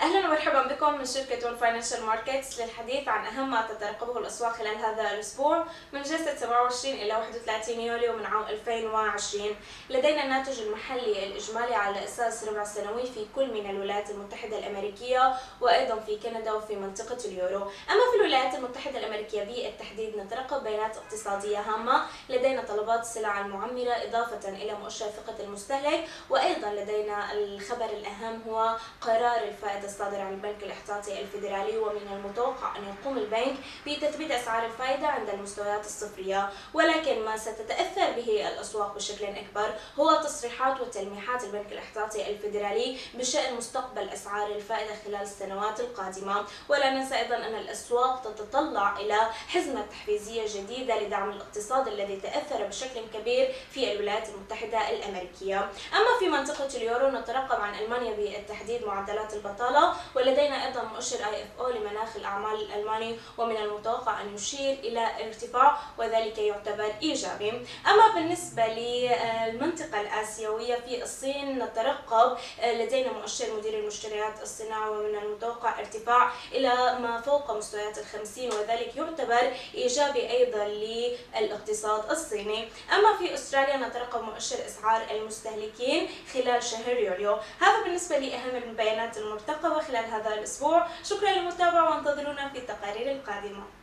أهلا ومرحبا بكم من شركة ون فاينانشال ماركتس للحديث عن أهم ما تترقبه الأسواق خلال هذا الأسبوع من جلسة 27 إلى 31 يوليو من عام 2020. لدينا الناتج المحلي الإجمالي على أساس ربع سنوي في كل من الولايات المتحدة الأمريكية وأيضا في كندا وفي منطقة اليورو. أما في الولايات المتحدة الأمريكية بالتحديد نترقب بيانات اقتصادية هامة، لدينا طلبات السلع المعمرة إضافة إلى مؤشر ثقة المستهلك، وأيضا لدينا الخبر الأهم هو قرار الفائدة الصادر عن البنك الاحتياطي الفيدرالي، ومن المتوقع أن يقوم البنك بتثبيت أسعار الفائدة عند المستويات الصفرية. ولكن ما ستتأثر به الأسواق بشكل أكبر هو تصريحات وتلميحات البنك الاحتياطي الفيدرالي بشأن مستقبل أسعار الفائدة خلال السنوات القادمة. ولا ننسى أيضا أن الأسواق تتطلع إلى حزمة تحفيزية جديدة لدعم الاقتصاد الذي تأثر بشكل كبير في الولايات المتحدة الأمريكية. أما في منطقة اليورو نترقب عن ألمانيا بالتحديد معدلات البطالة، ولدينا أيضا مؤشر IFO لمناخ الأعمال الألماني، ومن المتوقع أن يشير إلى ارتفاع وذلك يعتبر إيجابي. أما بالنسبة للمنطقة الآسيوية في الصين نترقب لدينا مؤشر مدير المشتريات الصناعي، ومن المتوقع ارتفاع إلى ما فوق مستويات 50 وذلك يعتبر إيجابي أيضا للاقتصاد الصيني. أما في أستراليا نترقب مؤشر أسعار المستهلكين خلال شهر يوليو. هذا بالنسبة لأهم البيانات المرتقبة خلال هذا الأسبوع. شكرا للمتابعة وانتظرونا في التقارير القادمة.